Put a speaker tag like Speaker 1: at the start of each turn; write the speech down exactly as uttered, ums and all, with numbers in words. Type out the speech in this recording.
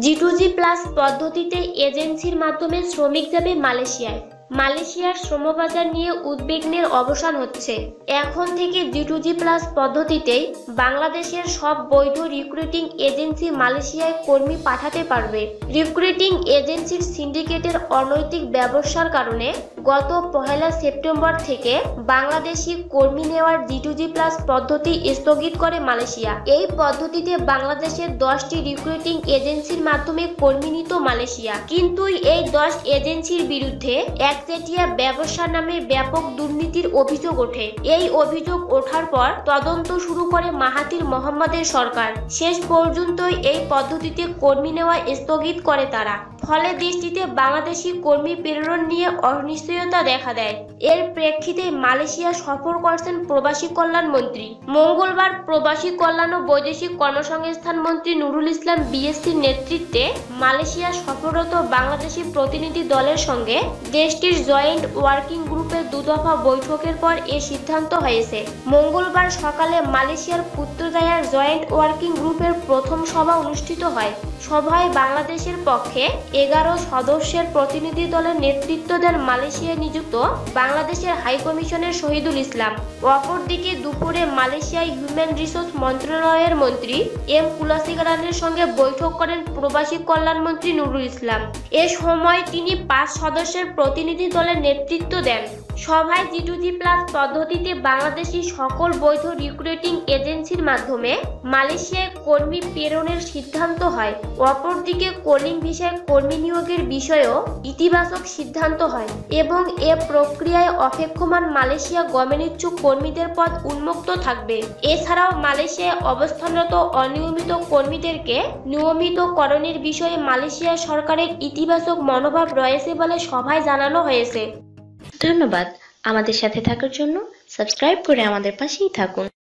Speaker 1: জি two G plus পদ্ধতিতে এজেন্সির মাধ্যমে শ্রমিক যাবে মালয়েশিয়ায়। মালয়েশিয়ার শ্রমবাজার নিয়ে উদ্বিগ্নের অবসান হচ্ছে। এখন থেকে জি টু জি প্লাস পদ্ধতিতেই বাংলাদেশের সব বৈধ রিক্রুটিং এজেন্সি মালয়েশিয়ায় কর্মী পাঠাতে পারবে। রিক্রুটিং এজেন্সির সিন্ডিকেটের অনৈতিক ব্যবসার কারণে গত পহেলা সেপ্টেম্বর থেকে বাংলাদেশি কর্মী নেওয়ার জি টু জি প্লাস পদ্ধতি স্থগিত করে মালয়েশিয়া। এই পদ্ধতিতে বাংলাদেশের দশটি রিক্রুটিং এজেন্সির মাধ্যমে কর্মী নিত মালয়েশিয়া, কিন্তু এই দশ এজেন্সির বিরুদ্ধে একচেটিয়া ব্যবসা নামে ব্যাপক দুর্নীতির অভিযোগ ওঠে। এই অভিযোগ ওঠার পর তদন্ত শুরু করে মাহাথির মোহাম্মদের সরকার। শেষ পর্যন্ত এই পদ্ধতিতে কর্মী নেওয়া স্থগিত করে তারা। ফলে দেশটিতে বাংলাদেশি কর্মী প্রেরণ নিয়ে অনিশ্চয়তা দেখা দেয়। এর প্রেক্ষিতে মালয়েশিয়া সফর করছেন প্রবাসী কল্যাণ মন্ত্রী। মঙ্গলবার প্রবাসী কল্যাণ ও বৈদেশিক কর্মসংস্থান মন্ত্রী নুরুল ইসলাম বিএসসির নেতৃত্বে মালয়েশিয়া সফররত বাংলাদেশি প্রতিনিধি দলের সঙ্গে দেশটির জয়েন্ট ওয়ার্কিং গ্রুপের দুদফা বৈঠকের পর এ সিদ্ধান্ত হয়েছে। মঙ্গলবার সকালে মালয়েশিয়ার পুত্রজায়ার জয়েন্ট ওয়ার্কিং গ্রুপের প্রথম সভা অনুষ্ঠিত হয়। সভায় বাংলাদেশের পক্ষে এগারো সদস্যের প্রতিনিধি দলের নেতৃত্ব দেন মালয়েশিয়ায় নিযুক্ত বাংলাদেশের হাইকমিশনের শহীদুল ইসলাম। অপরদিকে দুপুরে মালয়েশিয়ায় হিউম্যান রিসোর্স মন্ত্রণালয়ের মন্ত্রী এম কুলাসিকারানের সঙ্গে বৈঠক করেন প্রবাসী কল্যাণ মন্ত্রী নুরুল ইসলাম। এ সময় তিনি পাঁচ সদস্যের প্রতিনিধি দলের নেতৃত্ব দেন। সভায় জি টু জি প্লাস পদ্ধতিতে বাংলাদেশি সকল বৈধ রিক্রুটিং এজেন্সির মাধ্যমে মালয়েশিয়ায় কর্মী প্রেরণের সিদ্ধান্ত হয়। অপরদিকে কলিং ভিসায় কর্মী নিয়োগের বিষয়েও ইতিবাচক সিদ্ধান্ত হয় এবং এ প্রক্রিয়ায় অপেক্ষমান মালয়েশিয়া গমনেচ্ছুক কর্মীদের পদ উন্মুক্ত থাকবে। এছাড়াও মালয়েশিয়ায় অবস্থানরত অনিয়মিত কর্মীদেরকে নিয়মিতকরণের বিষয়ে মালয়েশিয়া সরকারের ইতিবাচক মনোভাব রয়েছে বলে সভায় জানানো হয়েছে।
Speaker 2: ধন্যবাদ আমাদের সাথে থাকার জন্য। সাবস্ক্রাইব করে আমাদের পাশেই থাকুন।